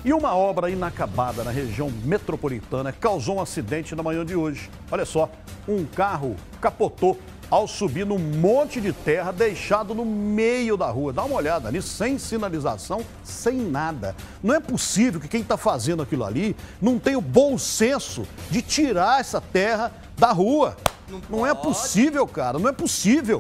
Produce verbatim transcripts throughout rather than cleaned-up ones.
E uma obra inacabada na região metropolitana causou um acidente na manhã de hoje. Olha só, um carro capotou ao subir num monte de terra deixado no meio da rua. Dá uma olhada ali, sem sinalização, sem nada. Não é possível que quem está fazendo aquilo ali não tenha o bom senso de tirar essa terra da rua. Não, não é possível, cara, não é possível.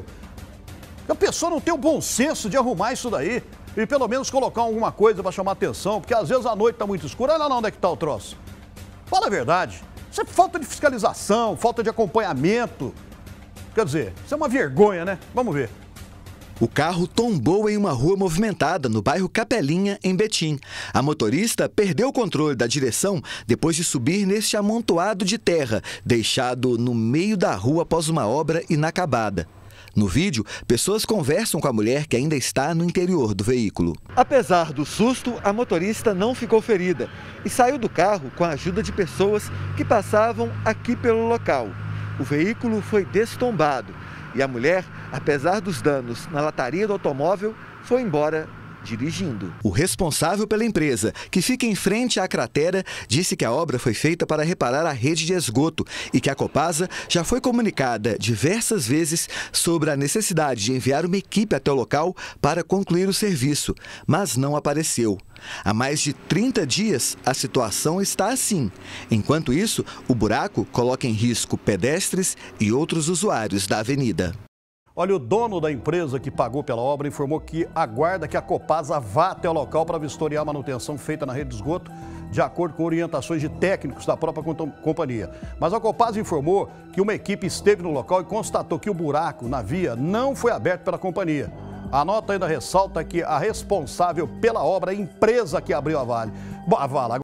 A pessoa não tem o bom senso de arrumar isso daí. E pelo menos colocar alguma coisa para chamar atenção, porque às vezes a noite está muito escura. Olha lá onde é que está o troço. Fala a verdade. Isso é falta de fiscalização, falta de acompanhamento. Quer dizer, isso é uma vergonha, né? Vamos ver. O carro tombou em uma rua movimentada no bairro Capelinha, em Betim. A motorista perdeu o controle da direção depois de subir neste amontoado de terra, deixado no meio da rua após uma obra inacabada. No vídeo, pessoas conversam com a mulher que ainda está no interior do veículo. Apesar do susto, a motorista não ficou ferida e saiu do carro com a ajuda de pessoas que passavam aqui pelo local. O veículo foi destombado e a mulher, apesar dos danos na lataria do automóvel, foi embora dirigindo. O responsável pela empresa, que fica em frente à cratera, disse que a obra foi feita para reparar a rede de esgoto e que a Copasa já foi comunicada diversas vezes sobre a necessidade de enviar uma equipe até o local para concluir o serviço, mas não apareceu. Há mais de trinta dias, a situação está assim. Enquanto isso, o buraco coloca em risco pedestres e outros usuários da avenida. Olha, o dono da empresa que pagou pela obra informou que aguarda que a Copasa vá até o local para vistoriar a manutenção feita na rede de esgoto, de acordo com orientações de técnicos da própria companhia. Mas a Copasa informou que uma equipe esteve no local e constatou que o buraco na via não foi aberto pela companhia. A nota ainda ressalta que a responsável pela obra é a empresa que abriu a vala. A vala.